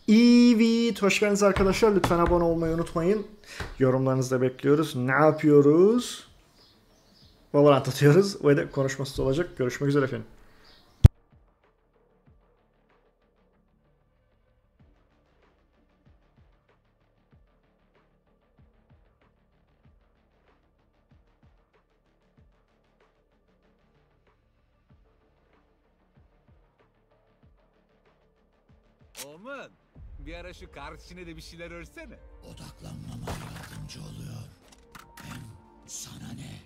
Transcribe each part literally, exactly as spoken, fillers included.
Evet, hoş geldiniz arkadaşlar. Lütfen abone olmayı unutmayın. Yorumlarınızı da bekliyoruz. Ne yapıyoruz? Valorant atıyoruz ve de konuşması olacak. Görüşmek üzere efendim. Oğlum, bir ara şu kardeşine de bir şeyler örsene. Odaklanmama yardımcı oluyor. Hem sana ne?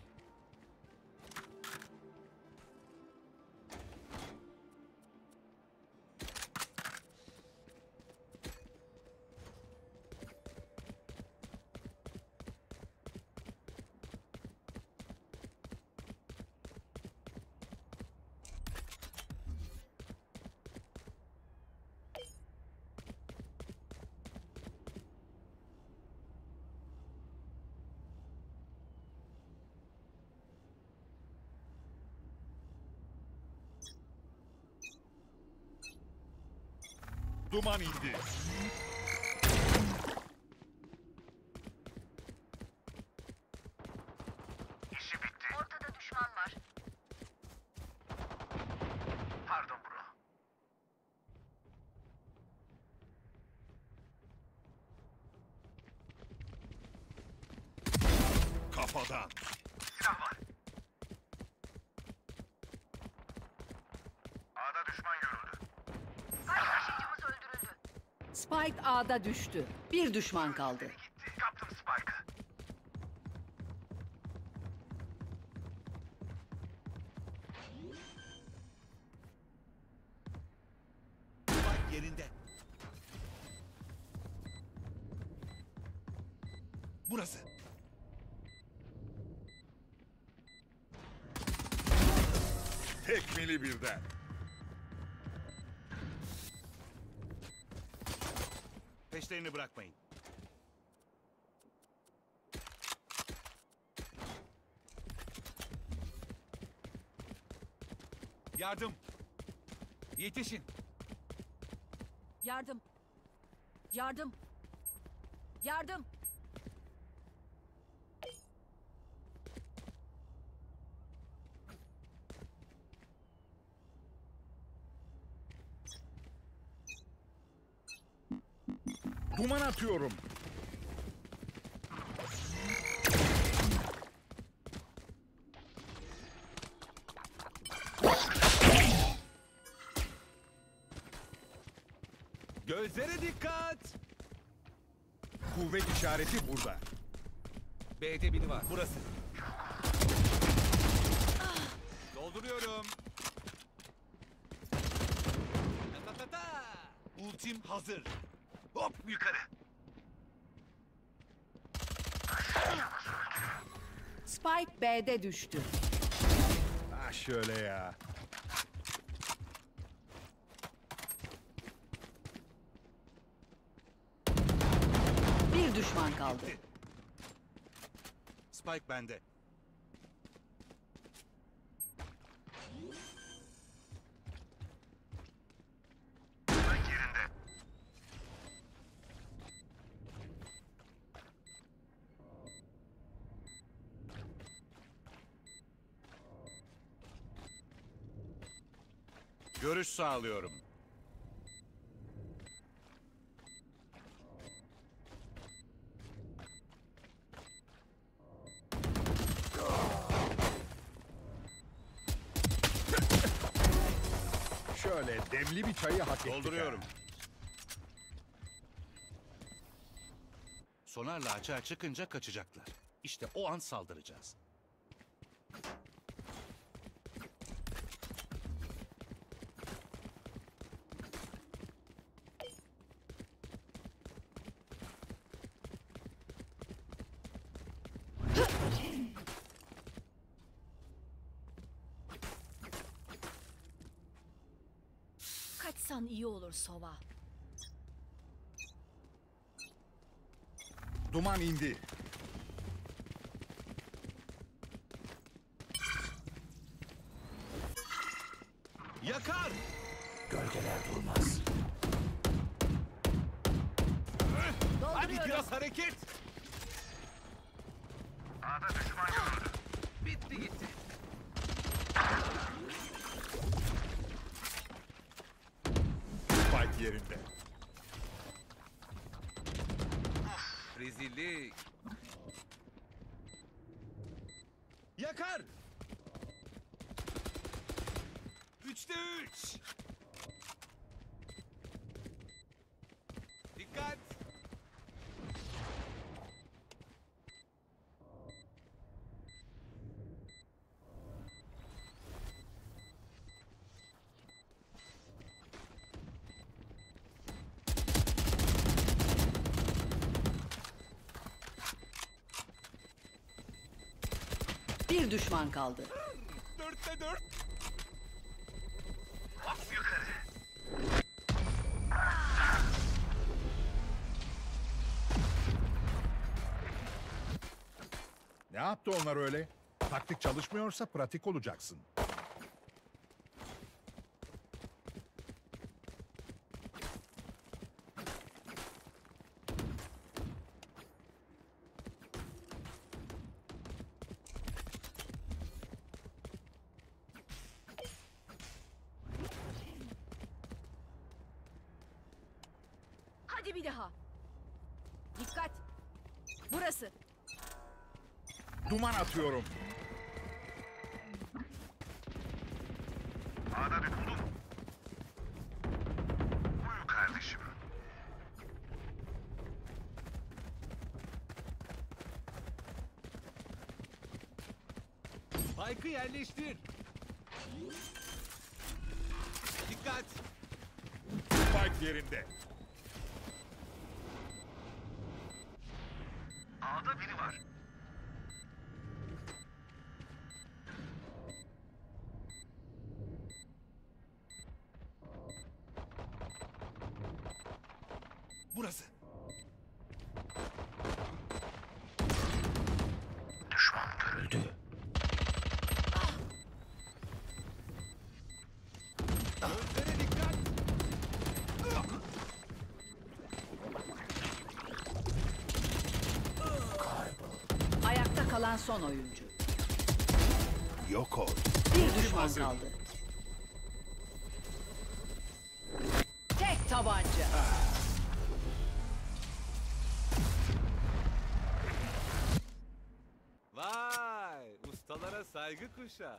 Duman indi. İşi bitti. Ortada düşman var. Pardon bro. Kafadan. Silah var. A'da düşman görüldü. Kaç taşıyıcımız öldürüldü. Spike A'da düştü. Bir düşman kaldı. Gitti. Yaptım Spike'ı. Bak yerinde. Burası. Tekmili birden. Peşlerini bırakmayın. Yardım. Yetişin. Yardım. Yardım. Yardım. Duman atıyorum. Gözlere dikkat. Kuvvet işareti burada. B'de biri var. Burası. Dolduruyorum. Ta ta ta ta. Ultim hazır. Hop yukarı. Spike B'de düştü. Ha şöyle ya. Bir düşman kaldı. Spike bende. Spike yerinde. Görüş sağlıyorum. Şöyle demli bir çayı hak ettik. Dolduruyorum. ha. Sonarla açığa çıkınca kaçacaklar. İşte o an saldıracağız. Kaçsan iyi olur Sova. Duman indi. Yakar. Gölgeler durmaz. biraz hareket. A'da düşman görüldü. Bitti gitti. Spike yerinde. Rezillik. Yakar. Üçte üç. Dikkat. Bir düşman kaldı. Dörtte dört. Hop yukarı. Ne yaptı onlar öyle? Taktik çalışmıyorsa pratik olacaksın. Hadi bir daha. Dikkat. Burası. Duman atıyorum. A'da düştüm. Uyu kardeşim. Spike'ı yerleştir. Dikkat. Spike yerinde. A'da biri var. Burası. Düşman görüldü. Gözlere dikkat. Ayakta kalan son oyuncu. Yok ol. Bir düşman kaldı. Tek tabanca. Vay, ustalara saygı kuşağı.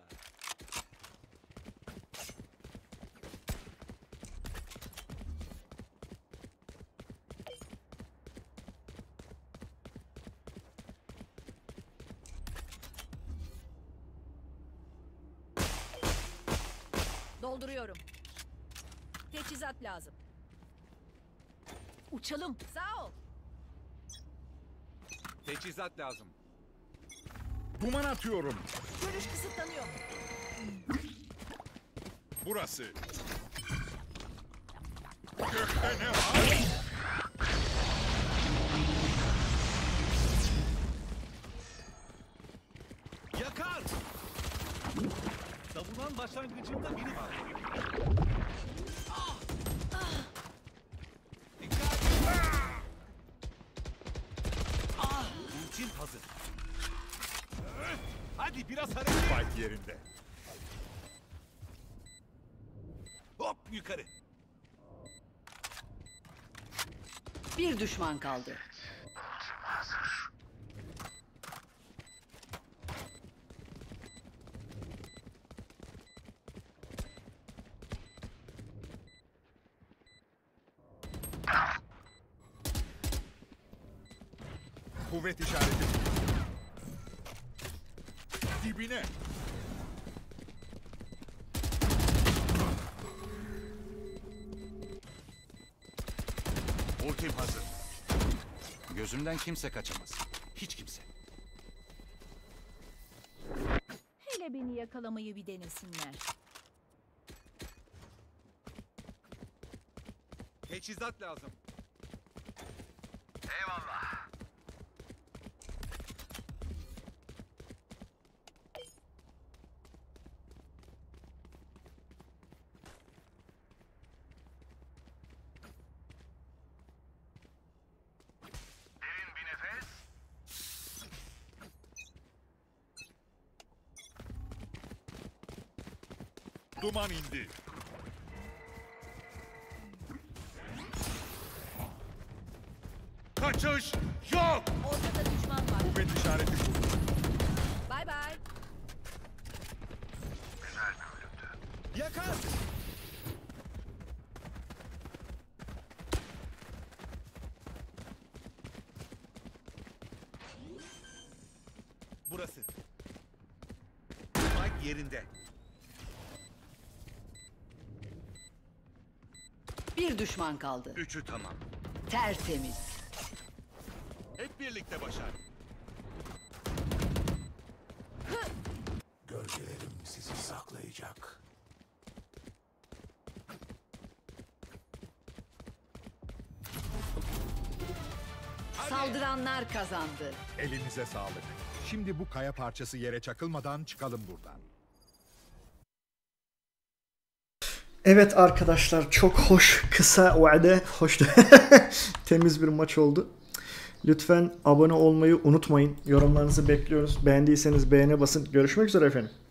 Dolduruyorum. Teçhizat lazım. Uçalım. Sağ ol. Teçhizat lazım. Duman atıyorum. Görüş kısıtlanıyor. Burası. Gökte ne var? Yakar. Savunan başlangıcında biri var. Dikkat. Ah, ultim hazır. Hadi biraz hareket. Spike yerinde. Hop yukarı. Bir düşman kaldı. Kuvvet işareti. Dibine. Ultim hazır. Gözümden kimse kaçamaz. Hiç kimse. Hele beni yakalamayı bir denesinler. Teçhizat lazım. Eyvallah. Duman indi. Kaçış yok. Ortada düşman var. Kuvvet işareti bu. Bay bay. Yakar. Burası. Mike yerinde. Bir düşman kaldı. Üçü tamam. Tertemiz. Hep birlikte başar. Gölgelerim sizi saklayacak. Saldıranlar kazandı. Elinize sağlık. Şimdi bu kaya parçası yere çakılmadan çıkalım buradan. Evet arkadaşlar, çok hoş, kısa ve hoştu. Temiz bir maç oldu. Lütfen abone olmayı unutmayın. Yorumlarınızı bekliyoruz. Beğendiyseniz beğene basın. Görüşmek üzere efendim.